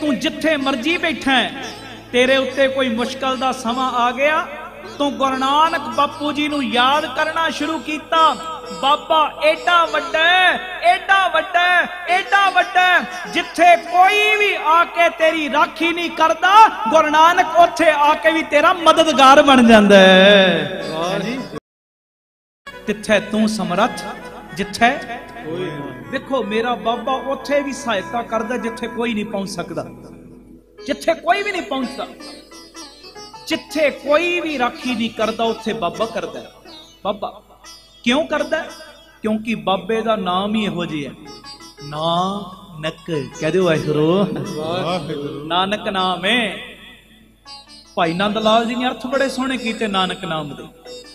तू जिथे मर्जी बैठा है, तेरे उत्ते कोई मुश्किल दा समा आ गया, तू गुरु नानक बापू जी नू याद करना शुरू किया। बाबा एडा वड्डा है, एडा वड्डा है, एडा वड्डा है, जिथे कोई भी आके तेरी राखी नहीं करता, गुरु नानक उथे आके भी तेरा मददगार बन जाता है। तिथे तू समर्थ, जिथे देखो मेरा बाबा उथे भी सहायता करदा जिथे कोई नहीं पहुंच सकता, जिथे कोई भी नहीं पहुंचता, जिथे कोई भी राखी नहीं करता उथे बाबा करदा है। बाबा क्यों करदा है? क्योंकि बाबे दा नाम ही इहो जिहा है, नानक। कह दो वाहिगुरू, नानक नाम है। भाई नंद लाल जी ने अर्थ बड़े सोहने कीते नानक नाम दे।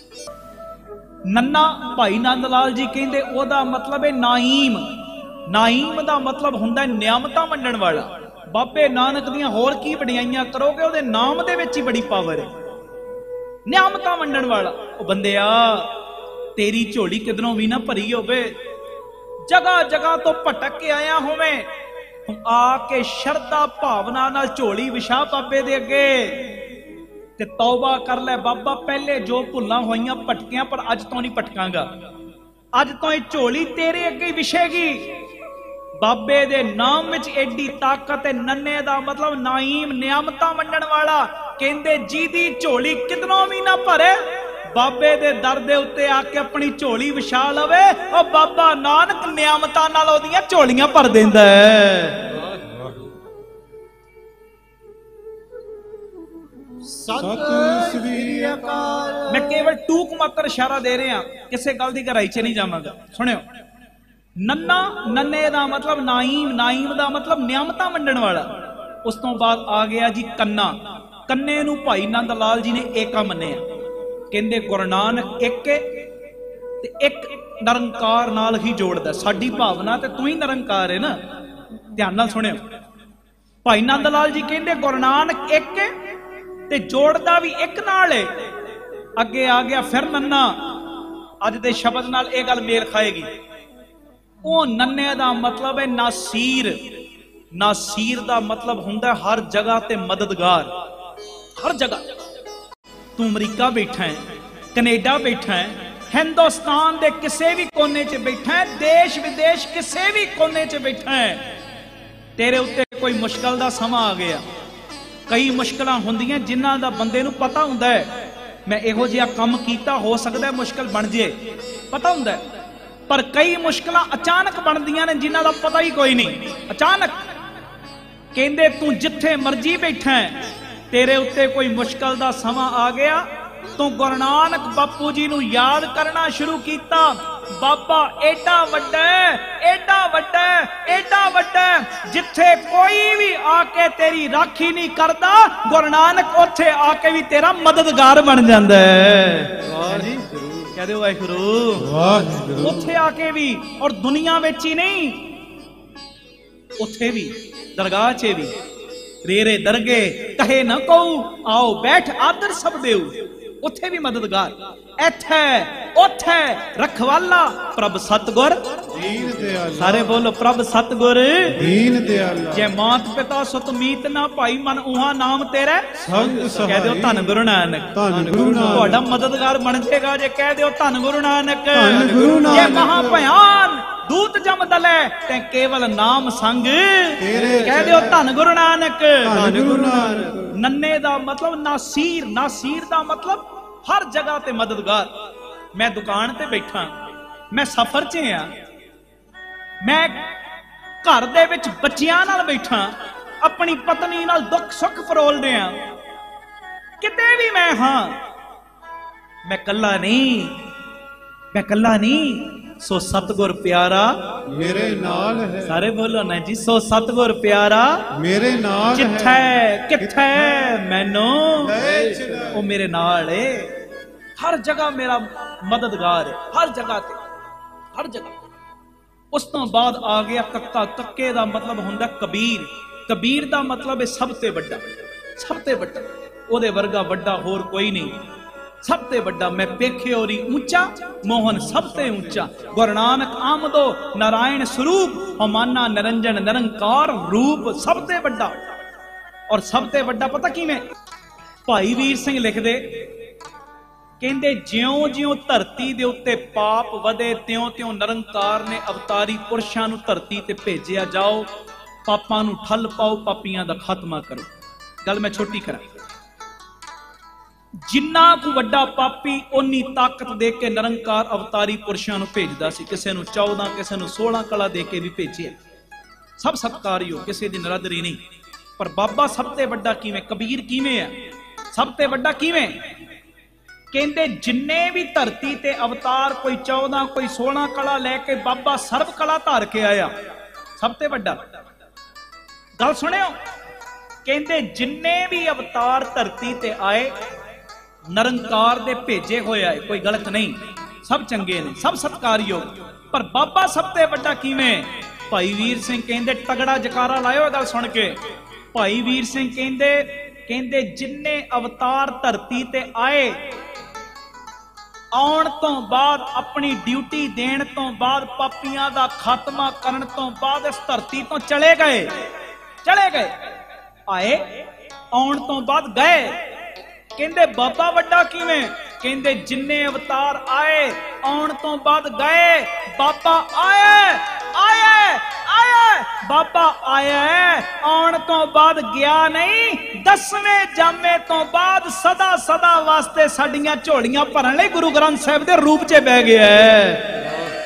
नन्ना भाई नंद लाल जी कहंदे ओदा मतलब है नाईम। नाईम दा मतलब हुंदा है नियामतां वंडण वाला। बाबे नानक दियां होर की वडियाइयां करोगे, ओदे नाम दे विच ही बड़ी पावर है। नियामतां वंडण वाला। ओ बंदिया तेरी झोली किधरों भी ना भरी होवे, जगह जगह तो भटक के आया होवे, आके शरधा भावना नाल झोली विछा बाबे दे अगे ते तौबा कर ले। बाबा पहले जो भुल्लां होईयां भटकियां, पर अज तो नहीं भटकांगा, अज तो ये झोली तेरे अगे विछेगी। बाबे दे नाम विच एडी ताकत है। नन्ने दा मतलब नाईम, नियामतां वंडण वाला। कहंदे जिहदी झोली किधरों भी ना भरे, बाबे दे दर दे उत्ते आके अपनी झोली विछा लवे, और बाबा नानक नियामतां नाल ओदियां झोलियां भर देंदा है। मैं केवल टूक मात्र इशारा दे रहा, किसी गल की गहराई च नहीं जावांगा। सुनियो, नन्ना, नन्ने दा मतलब नाईम, नाईम दा मतलब नियामतां वंडण वाला। उस तो बाद आ गया जी कन्ना। कन्ने नू भाई नंद लाल जी ने एका मन्निया। कहंदे गुरु नानक एक ते एक निरंकार नाल ही जोड़दा। साडी भावना ते तू ही निरंकार है ना। ध्यान नाल सुनियो, भाई नंद लाल जी कहंदे गुरु नानक एक ते जोड़दा भी एक नाल है। अगे आ गया फिर नन्ना। अज दे शब्द नाल ये गल मेल खाएगी। ओ नन्ने दा मतलब है नासीर। नासीर दा मतलब हुंदा हर जगह ते मददगार। हर जगह तू अमरीका बैठा है, कनेडा बैठा है, हिंदुस्तान दे किसी भी कोने च बैठा है, देश विदेश किसी भी कोने च बैठा है, तेरे उत्ते कोई मुश्किल दा समा आ गया। कई मुश्किल होंदियां जिन्हां दा बंदे नूं पता हुंदा है मैं इहो जिहा काम कीता, हो सकदा है मुश्किल बन जे, पता हुंदा है। पर कई मुश्किल अचानक बनदियां ने जिन्हां दा पता ही कोई नहीं। अचानक कहंदे तू जिथे मर्जी बैठा है, तेरे उत्ते कोई मुश्किल दा समा आ गया, तू गुरु नानक बापू जी नू याद करना शुरू किया। बाबा एडा वड्डा है, एडा वड्डा है, एडा वड्डा है, जिथे कोई भी आके तेरी राखी नहीं करता, गुरु नानक उथे आके भी तेरा मददगार बन जाता है। कह दो वाहिगुरू। उथे आके भी, और दुनिया में ही नहीं, उथे भी, दरगाह च भी, रेरे दरगे कहे न को आओ बैठ आदर सब देऊ, उथे भी मददगार। एथे उथे रखवाला प्रभ सतगुर दीन दयाला। सारे बोलो प्रभ सतगुर दीन दयाला। जे मात पिता सुत मीत ना भाई मन उहा नाम तेरे संग सहाय। कह दो धन गुरु नानक, धन गुरु नानक तुहाडा मददगार बन जाएगा। जे कह दो धन गुरु नानक, धन गुरु नानक। जे महा भयान दूत जम दले ते केवल नाम संग तेरे। कह दो धन गुरु नानक, धन गुरु नानक। नन्ने दा मतलब नासीर। नासीर दा मतलब हर जगह ते मददगार। मैं दुकान ते बैठा, मैं सफर च हां, मैं घर दे विच बच्चियां नाल बैठा, अपनी पत्नी नाल दुख सुख फरोल रहा, किते भी मैं हां, मैं कल्ला नहीं, मैं कल्ला नहीं। सो सतगुर प्यारा मेरे नाल है। सारे बोलो ना जी, सो सतगुर प्यारा मेरे नाल है। जिथे किथे मैनू ओ मेरे नाल है। हर जगह मेरा मददगार है, हर जगह ते, हर जगह। उस तो बाद आ गया कक्का। कक्के दा मतलब हुंदा कबीर। कबीर दा मतलब है सब ते बड़ा, सब ते बड़ा। ओदे वर्गा बड़ा होर कोई नहीं, सब ते बड़ा। मैं पेखे और ऊंचा, मोहन सब ते ऊंचा। गुरु नानक आमदो नारायण स्वरूप, हमाना निरंजन निरंकार रूप, सब ते बड़ा। और सब ते वड्डा पता किवें? भाई वीर सिंह लिखदे, कहंदे ज्यों ज्यों धरती दे उत्ते पाप वधे त्यों त्यों निरंकार ने अवतारी पुरुषां नूं धरती ते भेजिया, जाओ पापां नूं ठल पाओ, पापियां दा खात्मा करो। गल मैं छोटी करा, जिन्ना को वड्डा पापी उन्नी ताकत दे के निरंकार अवतारी पुरुषां नूं भेजदा सी। किसे नूं 14 किसे नूं 16 कला दे के भी भेजिया। सब सत्कारयोग, किसी दी नरादरी नहीं। पर बाबा सब ते वड्डा किवें? कबीर किवें है? सब ते वड्डा किवें? कहंदे जिन्ने भी धरती ते अवतार, कोई 14 कोई 16 कला लैके बाबा सर्व कला धार के आया। सब ते वड्डा गल सुनियो, कहंदे जिन्ने भी अवतार धरती ते आए निरंकार दे भेजे होए आए, कोई गलत नहीं, सब चंगे ने, सब सत्कारयोग। पर बाबा सब ते वड्डा किवें? भाई वीर सिंह कहंदे, तगड़ा जकारा लायो गल सुन के। भाई वीर सिंह कहंदे जिन्ने अवतार धरती ते आए, आउण तो बाद अपनी ड्यूटी देण तो बाद, पापियां दा खात्मा करन तो बाद इस धरती तो चले गए। आए आउण तो बाद गए। कहंदे बाबा वड्डा किवें? कहंदे जिन्ने अवतार आए आउण तो बाद गए, बाबा आए बाबा आया आउण तो बाद गया नहीं। 10वें जामे तो बाद सदा सदा वास्ते साडियां झोलियां भरन लई गुरु ग्रंथ साहिब दे रूप च बह गया है।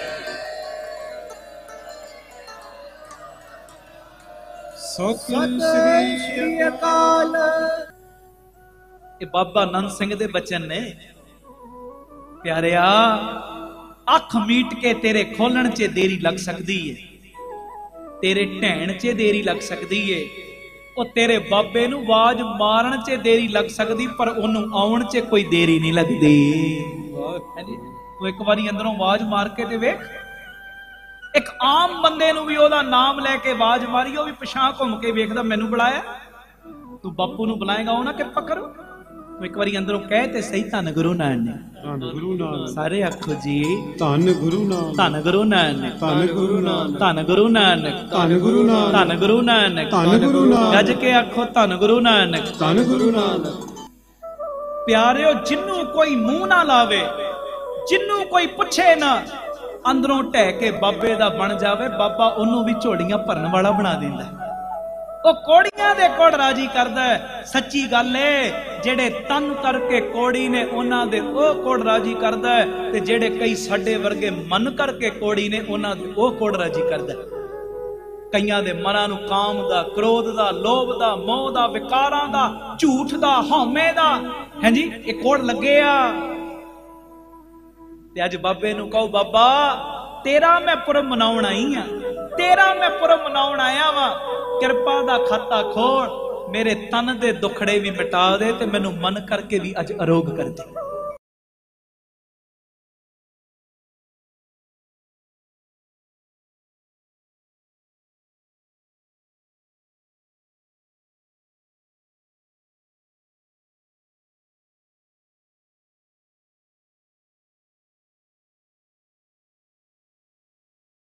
सतਿ ਸ੍ਰੀ ਅਕਾਲ। ये बाबा नंद सिंह दे बचन ने। प्यारिया, अख मीट के तेरे खोलण च देरी लग सकती है, तेरे ढैण च देरी लग सकती है, ਉਹ तेरे बाबे नूं आवाज मारन च देरी लग सकती, पर ਉਹਨੂੰ ਆਉਣ च कोई देरी नहीं लगती। ਤੂੰ ਇੱਕ ਵਾਰੀ ਅੰਦਰੋਂ आवाज मार के ते वेख, एक आम बंदे नूं भी ਉਹਦਾ नाम लैके आवाज मारी, ਉਹ भी पिछां घुम के वेखदा मैनूं बुलाया। तू बापू नूं बुलाएगा ਉਹ ना किरपा करो। तू एक बारी अंदरों कह ते सही, धन गुरु नानक, ਧੰਨ ਗੁਰੂ ਨਾਨਕ। सारे आखो जी ਧੰਨ ਗੁਰੂ ਨਾਨਕ, धन गुरु नानक, ਧੰਨ ਗੁਰੂ ਨਾਨਕ, धन गुरु नानक, ਧੰਨ ਗੁਰੂ ਨਾਨਕ, धन गुरु नानक, ਧੰਨ ਗੁਰੂ ਨਾਨਕ। गज के आखो धन गुरु नानक, ਧੰਨ ਗੁਰੂ ਨਾਨਕ। प्यारिओ जिन्नू कोई मुंह ना लावे, जिन्नू कोई पुछे ना, अंदरों ढह के बाबे दा बन जावे, बाबा ओनू भी झोलियां भरन वाला बना देंदा है। ਉਹ ਕੋੜੀਆਂ ਦੇ ਕੋੜ ਰਾਜੀ ਕਰਦਾ ਹੈ। ਸੱਚੀ ਗੱਲ ਏ, ਜਿਹੜੇ ਤਨ ਕਰਕੇ ਕੋੜੀ ਨੇ ਉਹਨਾਂ ਦੇ ਉਹ ਕੋੜ ਰਾਜੀ ਕਰਦਾ ਹੈ, ਤੇ ਜਿਹੜੇ ਕਈ ਸਾਡੇ ਵਰਗੇ ਮਨ ਕਰਕੇ ਕੋੜੀ ਨੇ ਉਹਨਾਂ ਦੇ ਉਹ ਕੋੜ ਰਾਜੀ ਕਰਦਾ ਹੈ। ਕਈਆਂ ਦੇ ਮਨਾਂ ਨੂੰ ਕਾਮ ਦਾ, ਕ੍ਰੋਧ ਦਾ, ਲੋਭ ਦਾ, ਮੋਹ ਦਾ, ਵਿਕਾਰਾਂ ਦਾ, ਝੂਠ ਦਾ, ਹਉਮੈ ਦਾ, ਹਾਂਜੀ, ਇਹ ਕੋੜ ਲੱਗੇ ਆ। ਤੇ ਅੱਜ ਬਾਬੇ ਨੂੰ ਕਹੋ, ਬਾਬਾ तेरा मैं पुरब मनाउण आई हां, तेरा मैं पुरब मनाउण आया वां, किरपा दा खाता खोल, मेरे तन दे दुखड़े भी मिटा दे, ते मैनू मन करके भी अज अरोग कर दे।